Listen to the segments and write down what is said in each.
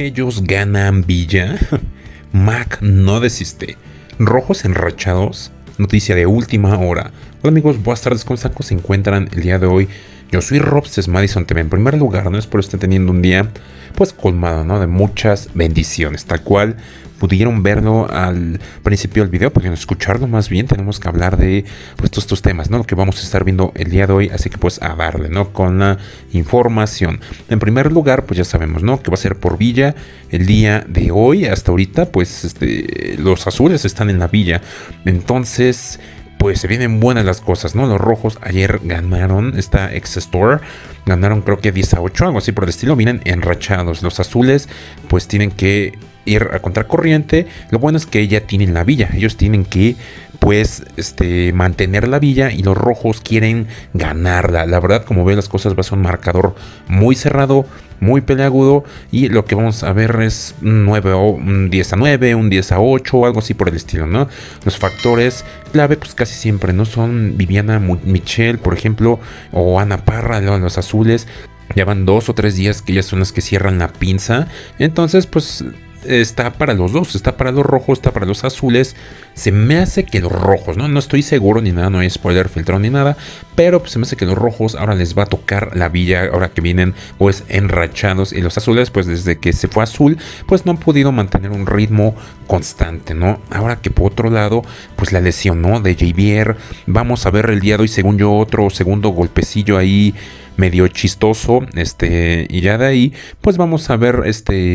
Ellos ganan Villa. Mac no desiste. Rojos enrachados. Noticia de última hora. Hola amigos, buenas tardes, ¿cómo están? ¿Cómo se encuentran el día de hoy? Yo soy Robs Madison TV. En primer lugar, no espero estén teniendo un día pues colmado, ¿no? De muchas bendiciones, tal cual pudieron verlo al principio del video, pudieron escucharlo más bien. Tenemos que hablar de pues todos estos temas, ¿no? Lo que vamos a estar viendo el día de hoy, así que pues a darle, ¿no? Con la información. En primer lugar, pues ya sabemos, ¿no? Que va a ser por Villa el día de hoy. Hasta ahorita, pues los azules están en la Villa. Entonces, pues se vienen buenas las cosas, ¿no? Los rojos ayer ganaron esta X-Store. Ganaron creo que 10-8, algo así por el estilo. Vienen enrachados. Los azules pues tienen que ir a contracorriente. Lo bueno es que ya tienen la Villa. Ellos tienen que pues mantener la Villa y los rojos quieren ganarla. La verdad, como ven las cosas, va a ser un marcador muy cerrado, muy peleagudo, y lo que vamos a ver es un 10-9, un 10-8, algo así por el estilo, ¿no? Los factores clave pues casi siempre no son Viviana Michelle, por ejemplo, o Ana Parra, los azules. Ya van 2 o 3 días que ellas son las que cierran la pinza. Entonces pues está para los dos, está para los rojos, está para los azules. Se me hace que los rojos, no estoy seguro ni nada, no hay spoiler filtrado ni nada, pero pues se me hace que los rojos ahora les va a tocar la Villa, ahora que vienen pues enrachados, y los azules pues desde que se fue azul pues no han podido mantener un ritmo constante, ¿no? Ahora que por otro lado pues la lesión, ¿no? De Javier, vamos a ver el día de hoy, según yo, otro segundo golpecillo ahí medio chistoso, y ya de ahí pues vamos a ver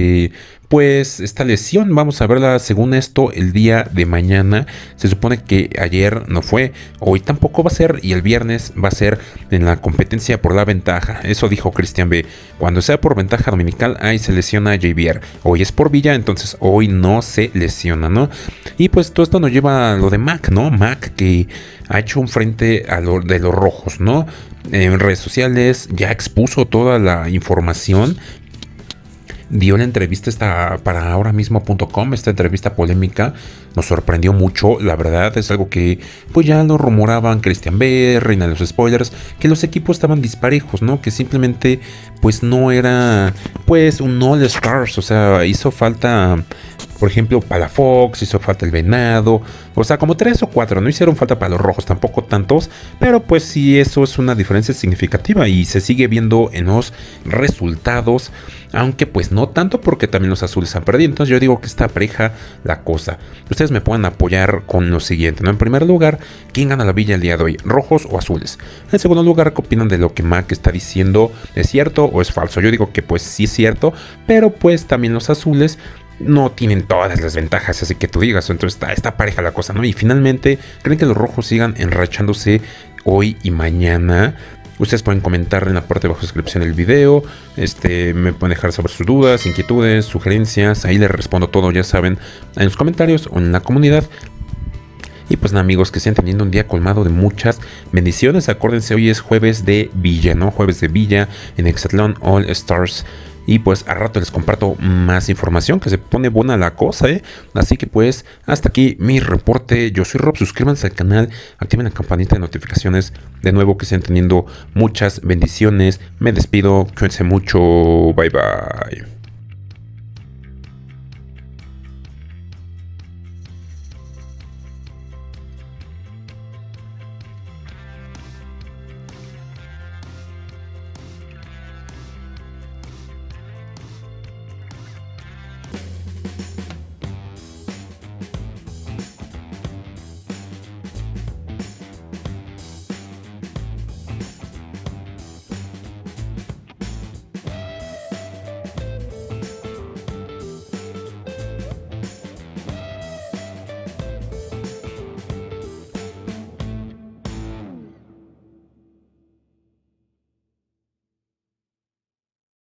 pues esta lesión, vamos a verla según esto el día de mañana. Se supone que ayer no fue, hoy tampoco va a ser, y el viernes va a ser en la competencia por la ventaja. Eso dijo Cristian B. Cuando sea por ventaja dominical, ahí se lesiona a Javier. Hoy es por Villa, entonces hoy no se lesiona, ¿no? Y pues todo esto nos lleva a lo de Mac, ¿no? Mac que ha hecho un frente a lo de los rojos, ¿no? En redes sociales ya expuso toda la información. Dio la entrevista para ahoramismo.com, esta entrevista polémica. Nos sorprendió mucho, la verdad. Es algo que pues ya lo rumoraban Cristian B, Reina de los Spoilers, que los equipos estaban disparejos, ¿no? Que simplemente pues no era pues un All Stars. O sea, hizo falta, por ejemplo, Palafox, hizo falta el Venado. O sea, como 3 o 4, no hicieron falta para los rojos, tampoco tantos. Pero pues sí, eso es una diferencia significativa y se sigue viendo en los resultados. Aunque pues no tanto, porque también los azules han perdido. Entonces yo digo que está pareja la cosa. Ustedes me pueden apoyar con lo siguiente, ¿no? En primer lugar, ¿quién gana la Villa el día de hoy? ¿Rojos o azules? En segundo lugar, ¿qué opinan de lo que Mac está diciendo? ¿Es cierto o es falso? Yo digo que pues sí es cierto, pero pues también los azules no tienen todas las ventajas, así que tú digas. Entonces está pareja la cosa, ¿no? Y finalmente, ¿creen que los rojos sigan enrachándose hoy y mañana? Ustedes pueden comentar en la parte de abajo de la descripción del video. Me pueden dejar saber sus dudas, inquietudes, sugerencias. Ahí les respondo todo, ya saben, en los comentarios o en la comunidad. Y pues nada, amigos, que sigan teniendo un día colmado de muchas bendiciones. Acuérdense, hoy es jueves de Villa, ¿no? Jueves de Villa en Hexatlón All Stars. Y pues a rato les comparto más información, que se pone buena la cosa, ¿eh? Así que pues hasta aquí mi reporte. Yo soy Rob, suscríbanse al canal, activen la campanita de notificaciones. De nuevo, que estén teniendo muchas bendiciones. Me despido, cuídense mucho, bye bye.